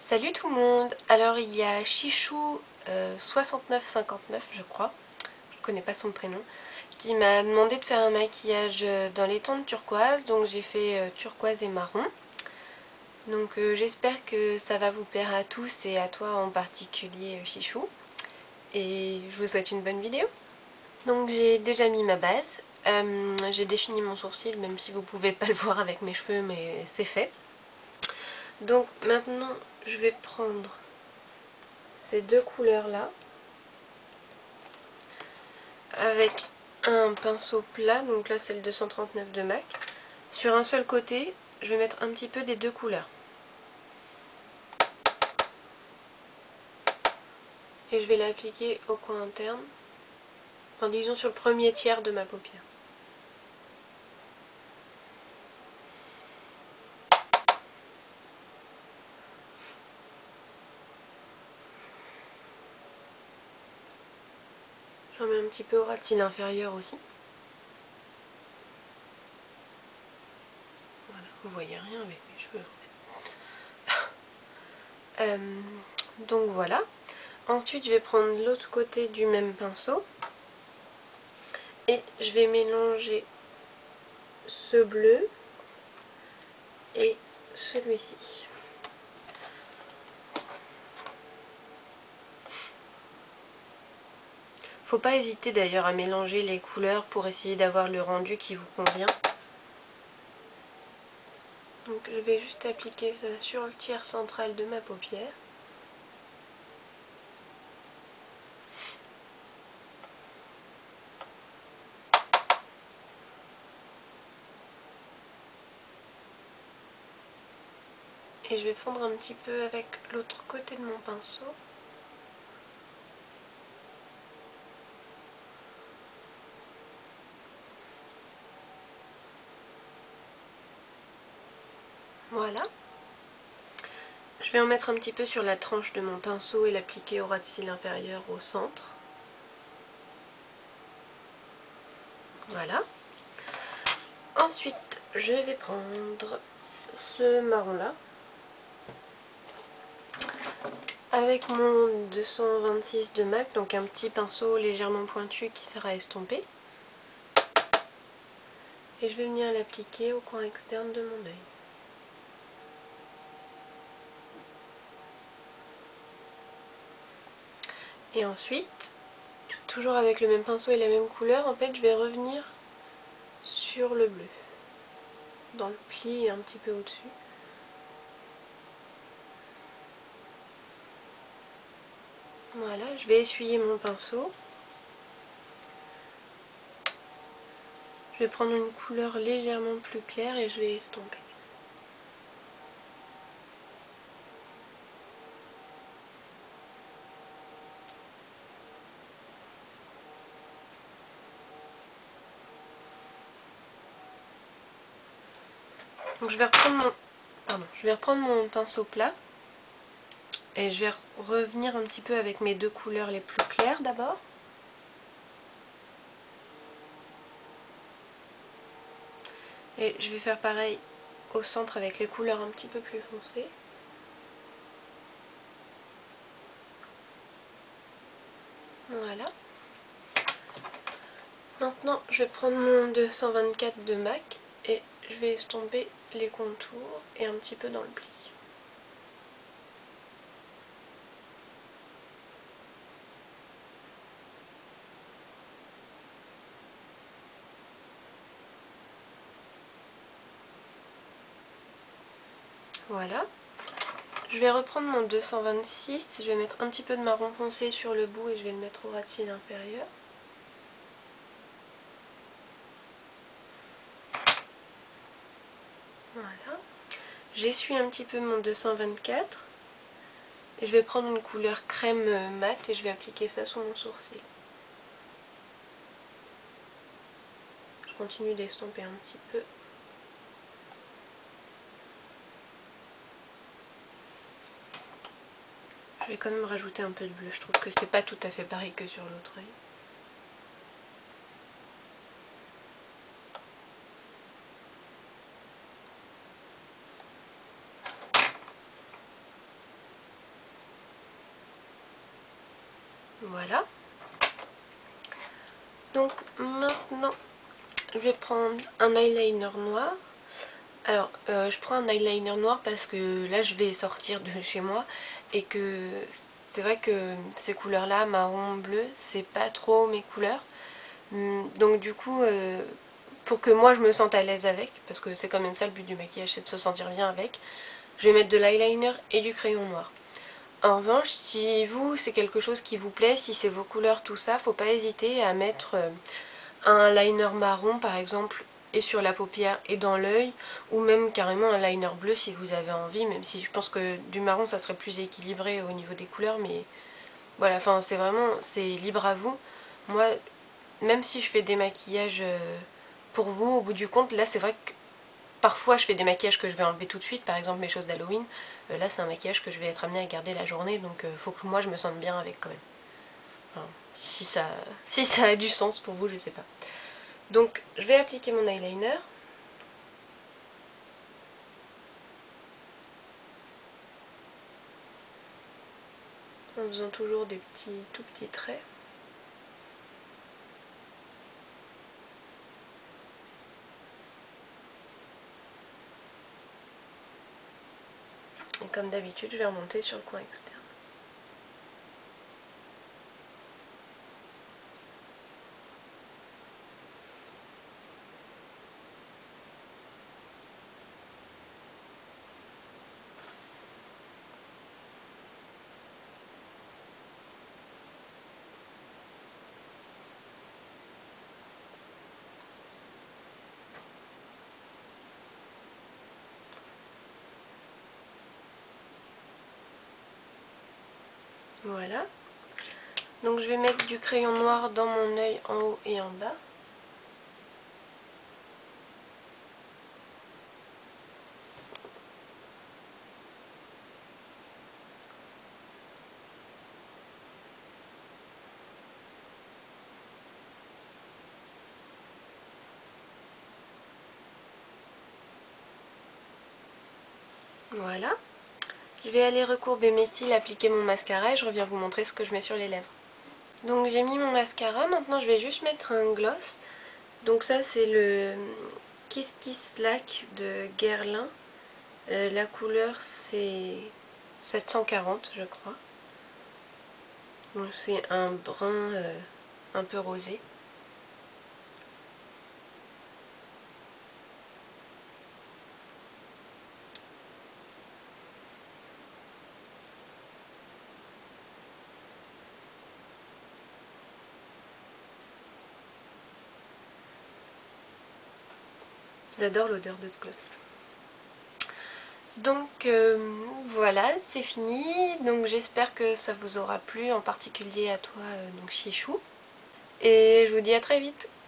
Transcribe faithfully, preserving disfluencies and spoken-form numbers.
Salut tout le monde. Alors il y a Chichou euh, soixante-neuf cinquante-neuf je crois, je connais pas son prénom, qui m'a demandé de faire un maquillage dans les tons de turquoise, donc j'ai fait euh, turquoise et marron. Donc euh, j'espère que ça va vous plaire à tous et à toi en particulier euh, Chichou. Et je vous souhaite une bonne vidéo. Donc j'ai déjà mis ma base, euh, j'ai défini mon sourcil même si vous pouvez pas le voir avec mes cheveux, mais c'est fait. Donc maintenant je vais prendre ces deux couleurs là avec un pinceau plat, donc là c'est le deux cent trente-neuf de MAC. Sur un seul côté, je vais mettre un petit peu des deux couleurs. Et je vais l'appliquer au coin interne, en disons sur le premier tiers de ma paupière. J'en mets un petit peu au ras de cils inférieur aussi. Voilà, vous voyez rien avec mes cheveux. euh, donc voilà. Ensuite, je vais prendre l'autre côté du même pinceau. Et je vais mélanger ce bleu et celui-ci. Faut pas hésiter d'ailleurs à mélanger les couleurs pour essayer d'avoir le rendu qui vous convient. Donc je vais juste appliquer ça sur le tiers central de ma paupière. Et je vais fondre un petit peu avec l'autre côté de mon pinceau. Voilà. Je vais en mettre un petit peu sur la tranche de mon pinceau et l'appliquer au ras de cils inférieur au centre. Voilà. Ensuite, je vais prendre ce marron là. Avec mon deux cent vingt-six de MAC, donc un petit pinceau légèrement pointu qui sert à estomper. Et je vais venir l'appliquer au coin externe de mon œil. Et ensuite, toujours avec le même pinceau et la même couleur, en fait je vais revenir sur le bleu, dans le pli et un petit peu au-dessus. Voilà, je vais essuyer mon pinceau. Je vais prendre une couleur légèrement plus claire et je vais estomper. Donc je vais reprendre mon, pardon, je vais reprendre mon pinceau plat et je vais revenir un petit peu avec mes deux couleurs les plus claires d'abord. Et je vais faire pareil au centre avec les couleurs un petit peu plus foncées. Voilà. Maintenant, je vais prendre mon deux cent vingt-quatre de MAC et je vais estomper les contours et un petit peu dans le pli. Voilà. Je vais reprendre mon deux cent vingt-six, je vais mettre un petit peu de marron foncé sur le bout et je vais le mettre au ras de cils inférieur. Voilà. J'essuie un petit peu mon deux cent vingt-quatre et je vais prendre une couleur crème mat et je vais appliquer ça sur mon sourcil. Je continue d'estomper un petit peu. Je vais quand même rajouter un peu de bleu, je trouve que c'est pas tout à fait pareil que sur l'autre œil. Voilà. Donc maintenant, je vais prendre un eyeliner noir. Alors, euh, je prends un eyeliner noir parce que là, je vais sortir de chez moi et que c'est vrai que ces couleurs-là, marron, bleu, c'est pas trop mes couleurs. Donc du coup, euh, pour que moi je me sente à l'aise avec, parce que c'est quand même ça le but du maquillage, c'est de se sentir bien avec, je vais mettre de l'eyeliner et du crayon noir. En revanche, si vous, c'est quelque chose qui vous plaît, si c'est vos couleurs, tout ça, faut pas hésiter à mettre euh, un liner marron par exemple, et sur la paupière et dans l'œil, ou même carrément un liner bleu si vous avez envie, même si je pense que du marron ça serait plus équilibré au niveau des couleurs, mais voilà, enfin c'est vraiment, c'est libre à vous. Moi, même si je fais des maquillages euh, pour vous, au bout du compte, là c'est vrai que parfois je fais des maquillages que je vais enlever tout de suite, par exemple mes choses d'Halloween. Euh, là c'est un maquillage que je vais être amenée à garder la journée, donc euh, faut que moi je me sente bien avec quand même. Enfin, si, ça, si ça a du sens pour vous, je sais pas. Donc je vais appliquer mon eyeliner. En faisant toujours des petits, tout petits traits. Et comme d'habitude, je vais remonter sur le coin externe. Voilà. Donc je vais mettre du crayon noir dans mon œil en haut et en bas. Voilà. Je vais aller recourber mes cils, appliquer mon mascara et je reviens vous montrer ce que je mets sur les lèvres. Donc j'ai mis mon mascara, maintenant je vais juste mettre un gloss. Donc ça c'est le Kiss Kiss Lac de Guerlain. Euh, la couleur c'est sept cent quarante je crois. Donc c'est un brun euh, un peu rosé. J'adore l'odeur de ce gloss. Donc euh, voilà, c'est fini. Donc j'espère que ça vous aura plu, en particulier à toi, euh, donc Chichou. Et je vous dis à très vite.